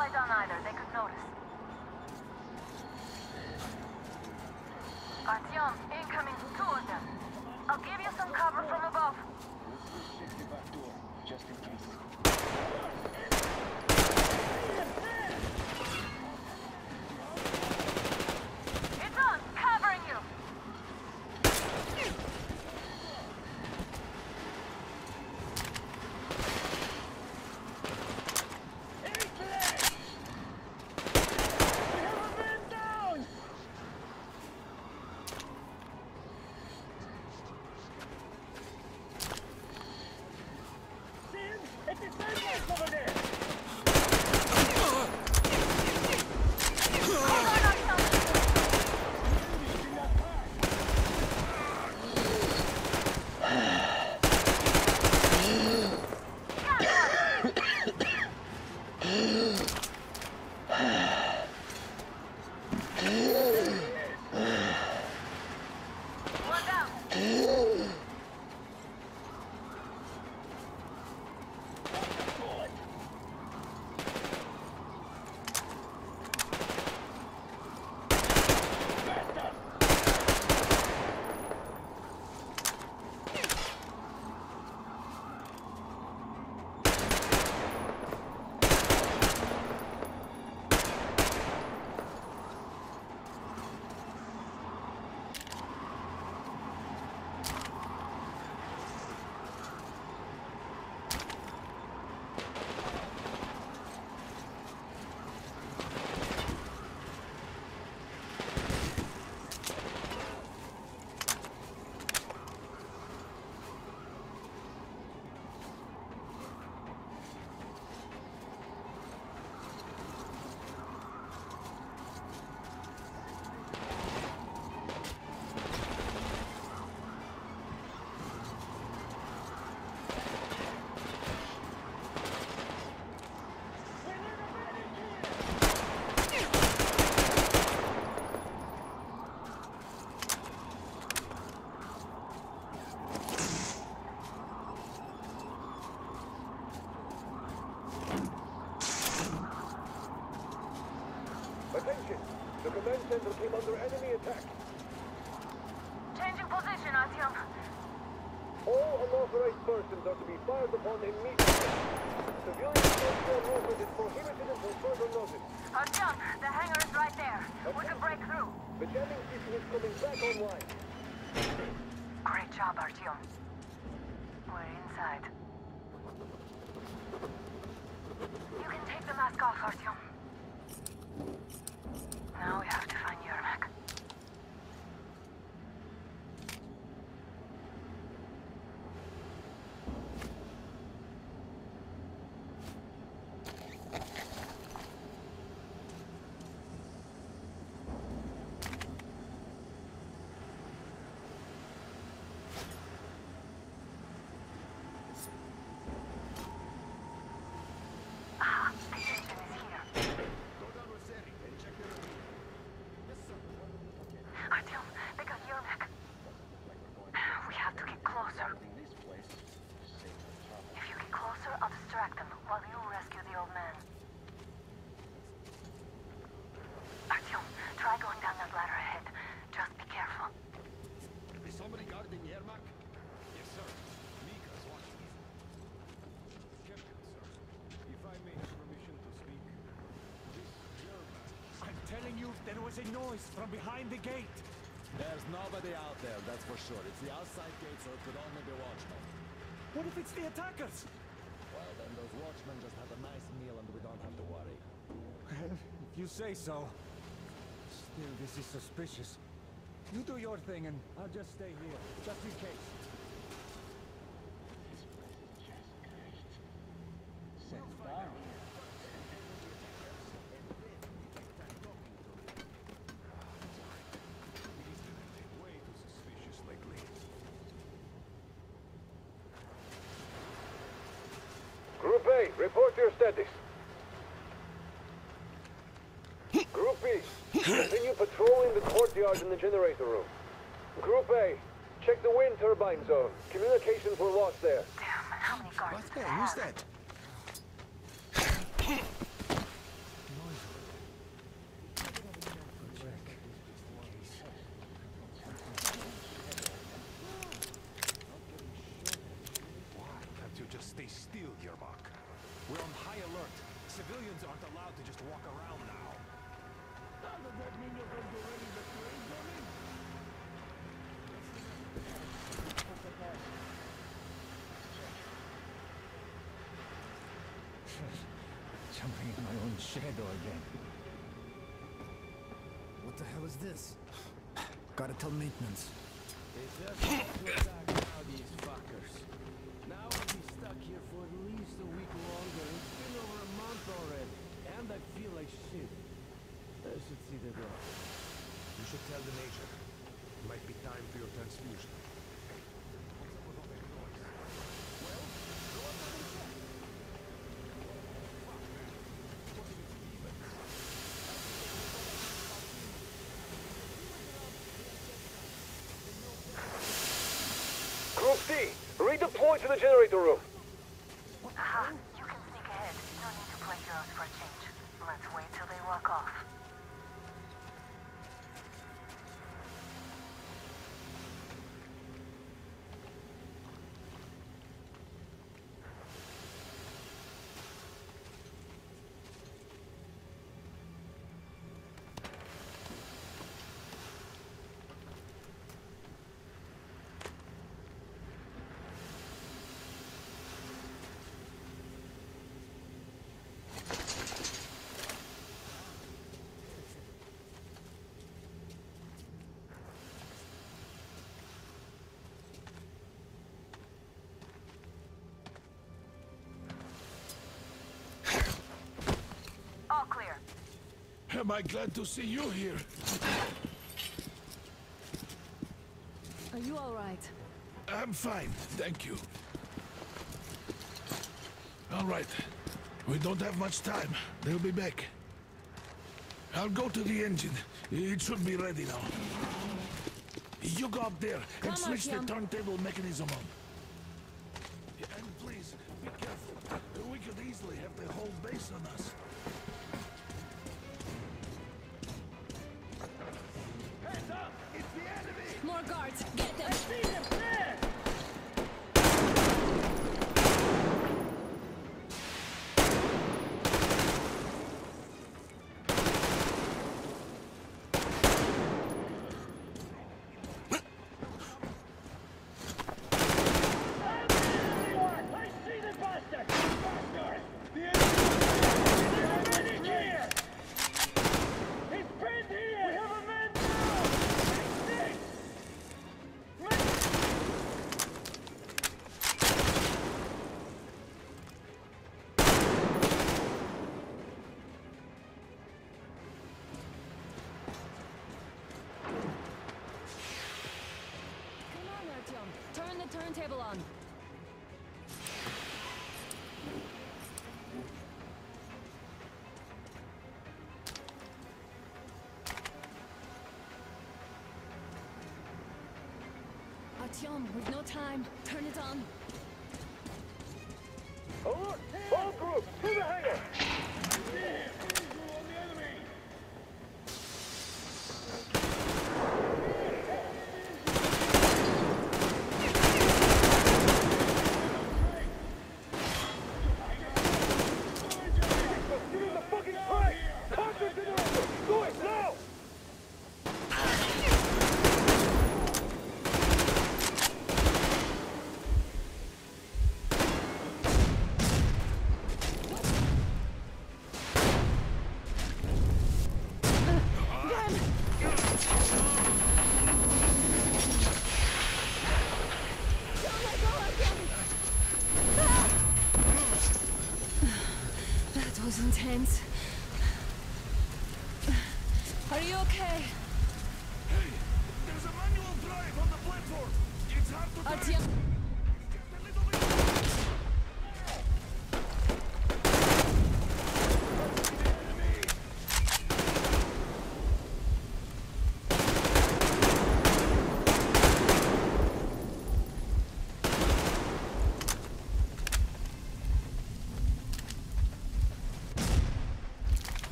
flashlight on either, they could notice. Artyom, incoming, 2 of them. I'll give you some cover from above. Safety back door, just in case. It's on! Covering you! Attention! The command center came under enemy attack. Changing position, Artyom. All unauthorized persons are to be fired upon immediately. Civilian personnel movement is prohibited until further notice. Artyom, the hangar is right there. We can break through. The jamming system is coming back online. Great job, Artyom. We're inside. You can take the mask off, Artyom. Now we have to find Yermak. There was a noise from behind the gate. There's nobody out there, that's for sure. It's the outside gate, so it could only be watchmen. What if it's the attackers? Well, then those watchmen just had a nice meal and we don't have to worry. If you say so. Still, this is suspicious. You do your thing and I'll just stay here, just in case. Set down. Group A, report your status. Group B, continue patrolling the courtyard in the generator room. Group A, check the wind turbine zone. Communications were lost there. Damn, how many guards? What's that? Who's that? We're on high alert. Civilians aren't allowed to just walk around now. Does that mean you're going to ready the train, Johnny? Jumping in my own shadow again. What the hell is this? Gotta tell maintenance. They just want to attack now, these fuckers. Now I'll be stuck here for at least a week longer. It's been over a month already, and I feel like shit. I should see the door. You should tell the Major. Might be time for your transfusion. Group C, redeploy to the generator room. Aha, you can sneak ahead. No need to play heroes for a change. Let's wait till they walk off. All clear. Am I glad to see you here? Are you all right? I'm fine, thank you. All right. We don't have much time. They'll be back. I'll go to the engine. It should be ready now. You go up there and Come on, switch the Kim. turntable mechanism on. Yeah, and please, be careful. We could easily have the whole base on us. Hands up! It's the enemy! More guards! Get them! See them there! Come on, Artyom. Turn the turntable on. Artyom, we've no time. Turn it on. Alert! All groups, to the hangar! Get in the fucking track! Contact generator! Do it now! That was intense. Are you okay? Hey, there's a manual drive on the platform. It's hard to Artyom, a little bit.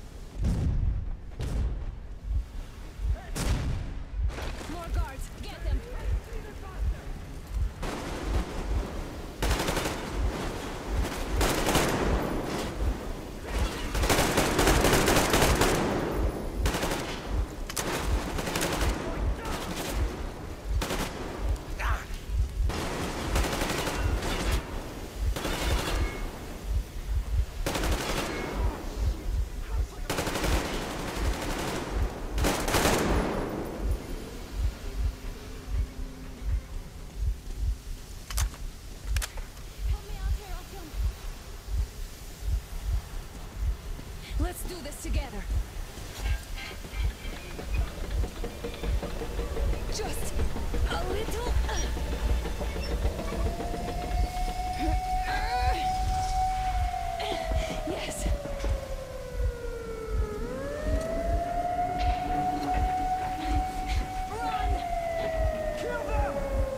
more guards. Get them. Let's do this together. Just a little. Yes. Run! Kill them!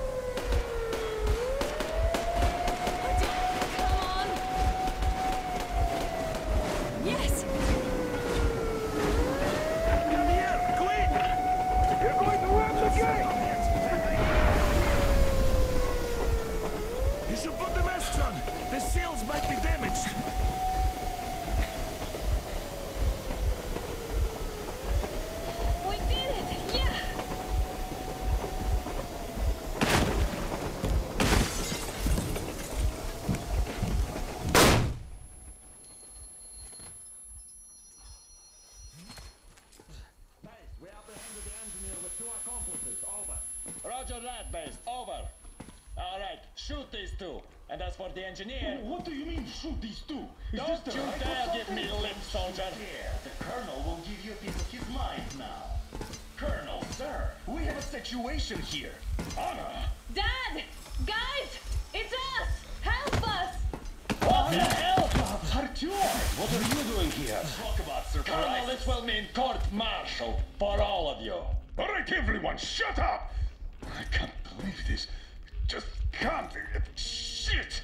Come on! Yes! Come here, quick! You're going to ram the gate! You should put the masks on. The seals might be damaged. We did it! Yeah! We apprehended the engineer with 2 accomplices. Over. Roger that, base. Over. All right, shoot these 2. And as for the engineer... What do you mean, shoot these 2? Don't you dare give me lip, soldier! Yeah, the Colonel will give you a piece of his mind now. Colonel, sir, we have a situation here. Anna! Dad! Guys! It's us! Help us! What the hell? Artyom, what are you doing here? Talk about Colonel, surprise. this will mean court-martial for all of you. All right, everyone, shut up! I can't believe this. Just can't. Shit!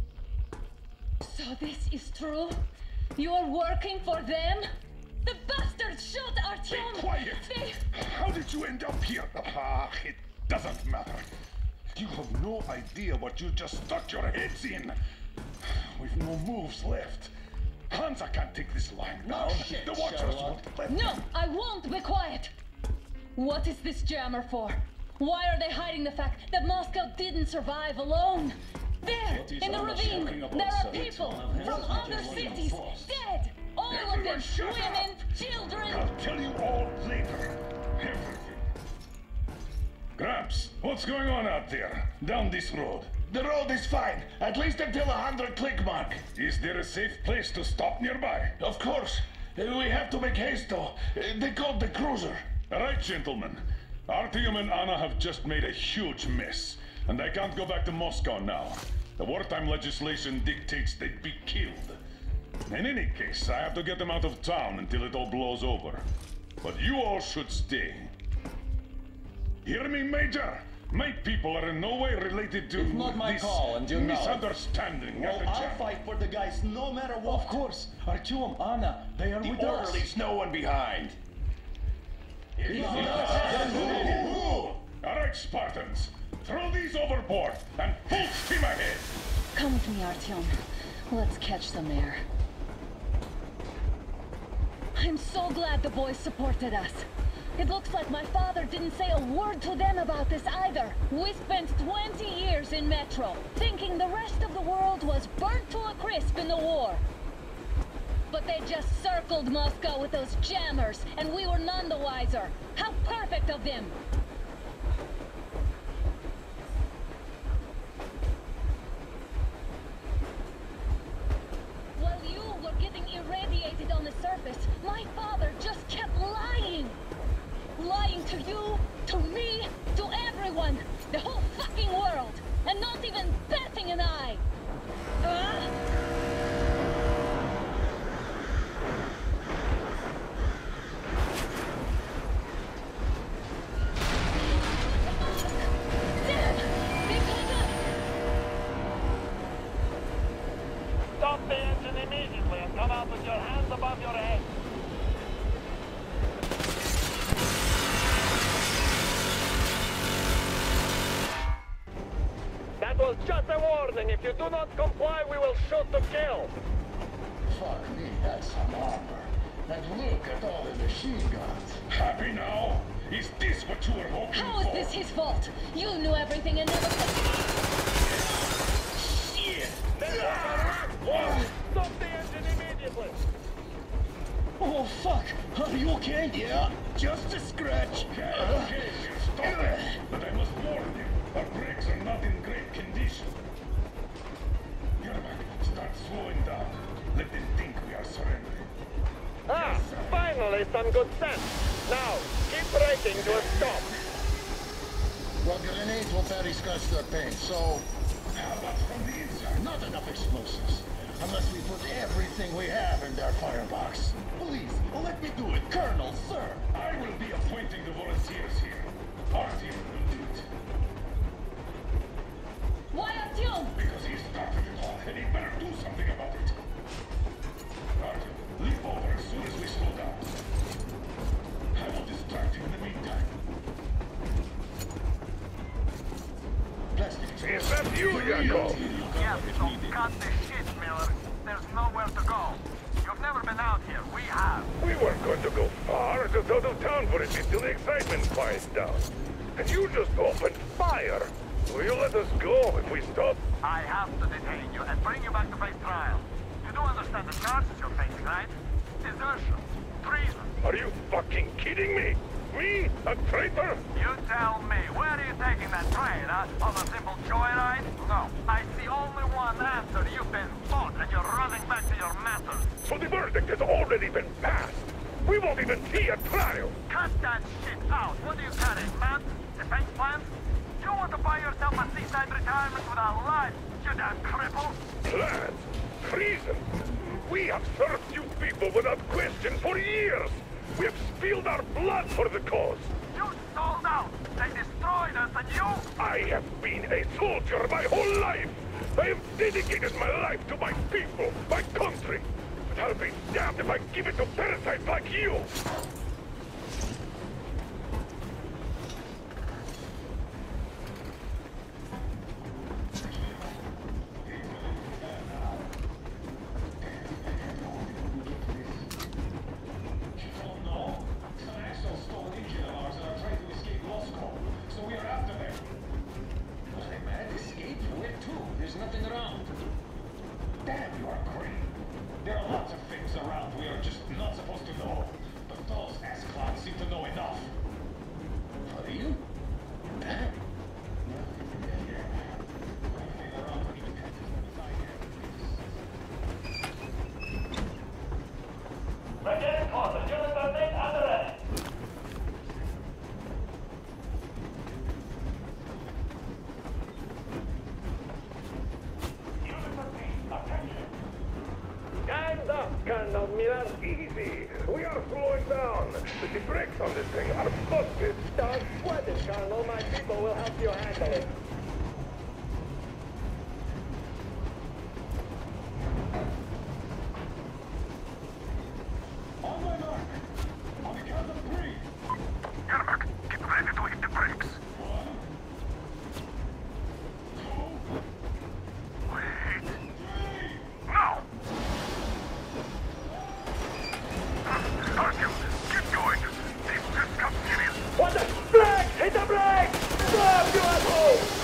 So this is true? You're working for them? The bastards shot Be Artyom! quiet! They... How did you end up here? It doesn't matter. You have no idea what you just stuck your heads in. We've no moves left. Hansa can't take this line down. shit, The Watchers Sherlock. won't let No, them. I won't be quiet! What is this jammer for? Why are they hiding the fact that Moscow didn't survive alone? There, What is in the Anna ravine, shouting about, there are sir? people It's from one of them. other It's one of them. cities, dead! All of Everyone them, shut up. women, children! I'll tell you all later. Everything. Gramps, what's going on out there? Down this road? The road is fine, at least until 100 click mark. Is there a safe place to stop nearby? Of course. We have to make haste though. They called the cruiser. All right, gentlemen. Artyom and Anna have just made a huge mess, and they can't go back to Moscow now. The wartime legislation dictates they'd be killed. In any case, I have to get them out of town until it all blows over. But you all should stay. Hear me, Major? My people are in no way related to It's not my this call, and you know it. misunderstanding at Well, the I'll jam. fight for the guys no matter what. Of course, Artyom, Anna, they are The with us. orderlies, no one behind. All right, Spartans. Throw these overboard and full steam ahead. Come with me, Artyom. Let's catch some air. I'm so glad the boys supported us. It looks like my father didn't say a word to them about this either. We spent 20 years in Metro, thinking the rest of the world was burnt to a crisp in the war. But they just circled Moscow with those jammers, and we were none the wiser. How perfect of them! While you were getting irradiated on the surface, my father just kept lying. Lying to you, to me, to everyone, the whole fucking world, and not even batting an eye. Damn! They got us! Stop the engine immediately and come out with your hands above your head. That was just a warning. If you do not comply, we will shoot to kill. Fuck me, that's some armor. And look at all the machine guns. Happy now? Is this what you were hoping How is for? this his fault? You knew everything and never said... Shit! Stop the engine immediately. Oh, fuck! Are you okay? Yeah, just a scratch. Okay, stop it. But I must warn you, our brakes are not in great condition. Yermak, start slowing down. Let them think we are surrendering. Ah, finally some good sense. Now, keep braking to a stop. Well, grenades will barely scratch their paint, so... How about from the inside? Not enough explosives. Unless we put everything we have in their firebox. Please, let me do it, Colonel, sir. I will be appointing the volunteers here. Artyom will do it. Why Artyom? Because he started it all, and he better do something about it. Artyom, leap over as soon as we slow down. I will distract him in the meantime. Plastic Is that you, Yakov? Yeah, so cut the shit, Miller. There's nowhere to go. You've never been out here. We have. We weren't going to go far, just out of town for a bit till the excitement quiets down. And you just opened fire. Will you let us go if we stop? I have to detain you and bring you back to face trial. You do understand the charges you're facing, right? Desertion. Treason. Are you fucking kidding me? Me? A traitor? You tell me, where are you taking that train, huh? On a simple joyride? No. I see only one answer. You've been fought and you're running back to your masters. So the verdict has already been passed. We won't even see a trial. Cut that shit out. What are you carrying, man? Defense plans? You want to buy yourself a seaside retirement without life, you damn cripple? Plans? Treason? We have served you people without question for years. We have spilled our blood for the cause. You sold out. They destroyed us and you... I have been a soldier my whole life. I have dedicated my life to my people, my country. But I'll be damned if I give it to parasites like you. Colonel Miller, easy. We are slowing down. The brakes on this thing are busted. Don't sweat it, Colonel. My people will help you handle it. On my mark. On the count of 3. Yermak, get ready to hit the brakes. 1, 2, Wait. 3. Now! Artyom, keep going. They've just got serious. What the? Brakes! Hit the brakes! Stop, you asshole!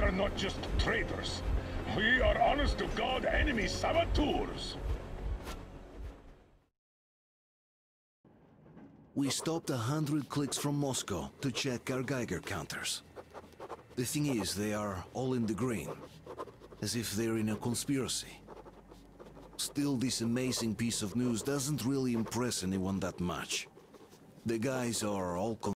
we are not just traitors. We are honest-to-God enemy saboteurs. We stopped 100 clicks from Moscow to check our Geiger counters. The thing is, they are all in the green, as if they're in a conspiracy. Still, this amazing piece of news doesn't really impress anyone that much. The guys are all